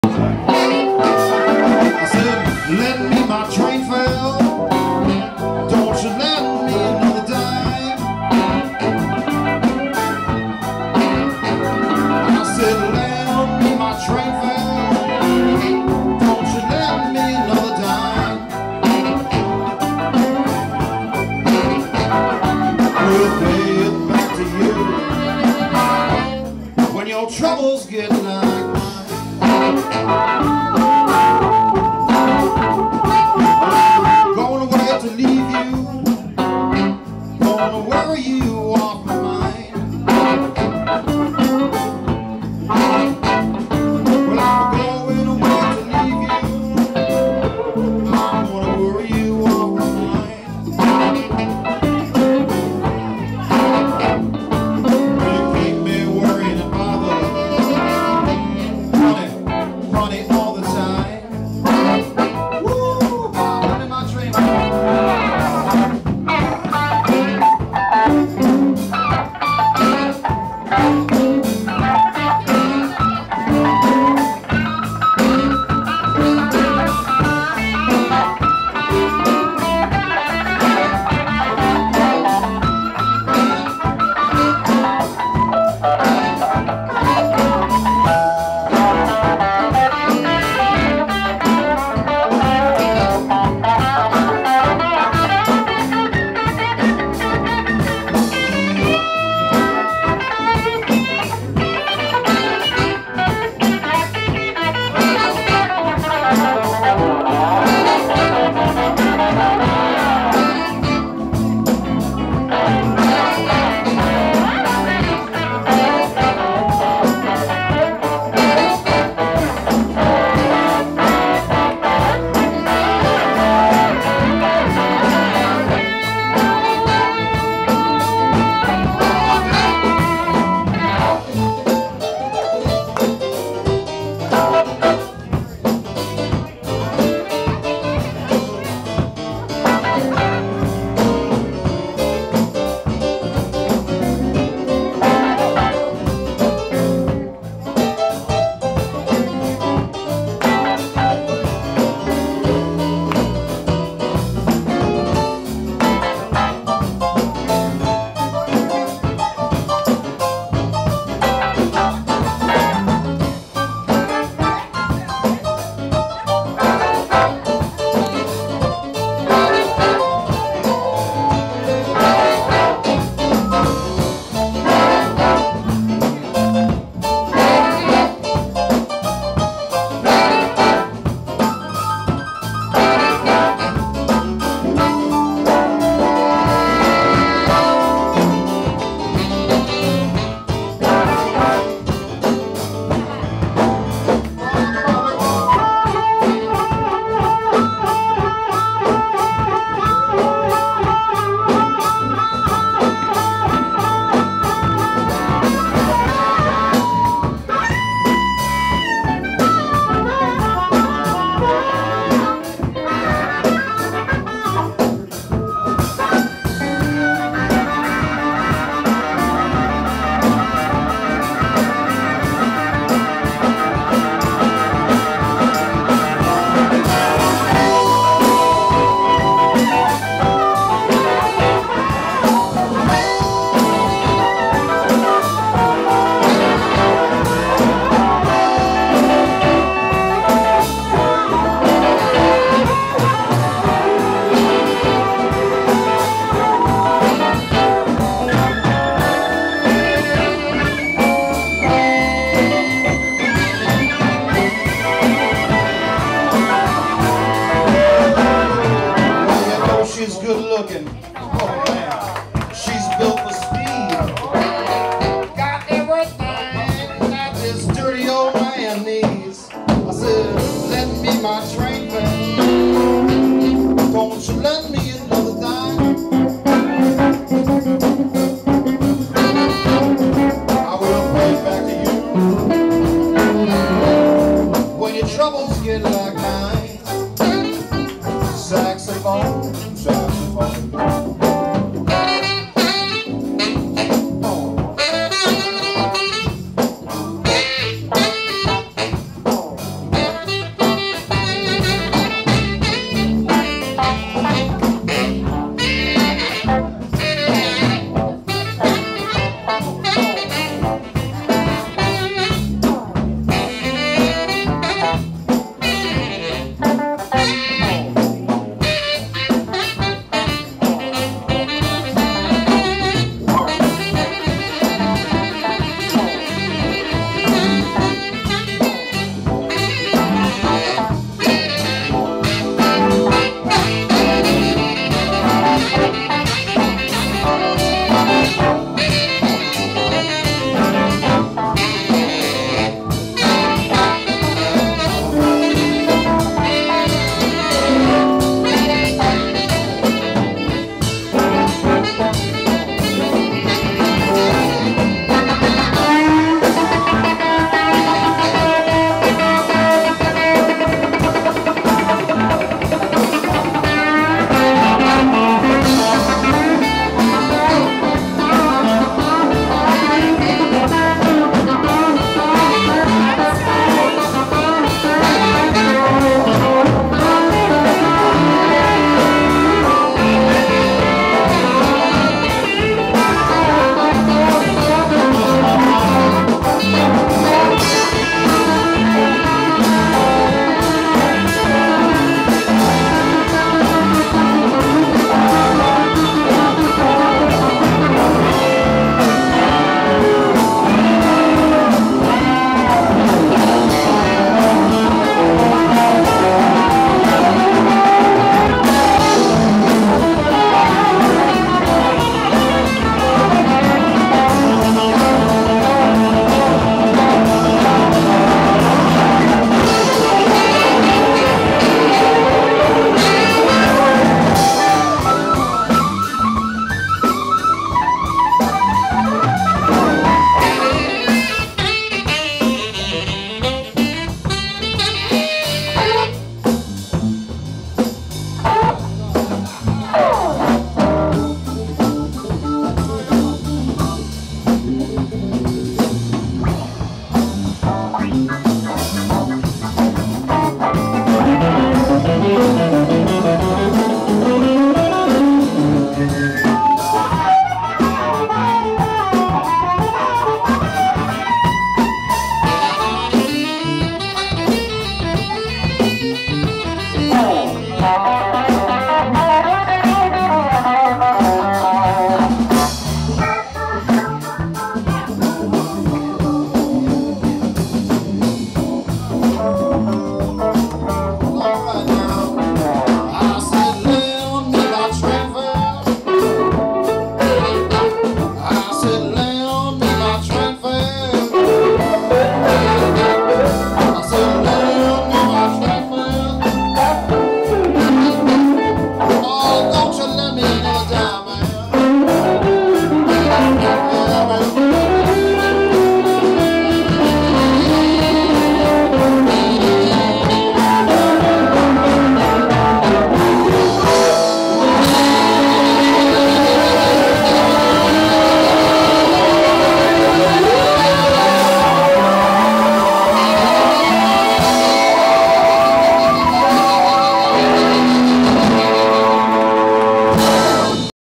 I said, lend me my train fare. Don't you lend me another dime. I said, lend me my train fare. Don't you lend me another dime. We'll pay it back to you when your troubles get like mine. Going away to leave you, gonna worry you off my mind. Well, I'm going away to leave you, I'm gonna worry you off my mind. Well, you keep me worried and bothered, honey, all the time. She's good looking. Oh man, she's built for speed. Got everything that this dirty old man needs. I said, lend me my train fare. Don't you lend me another dime. I will pay it back to you when your troubles get like mine. Saxophone, saxophone.